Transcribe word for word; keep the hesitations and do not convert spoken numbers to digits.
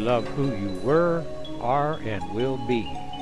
love who you were, are, and will be.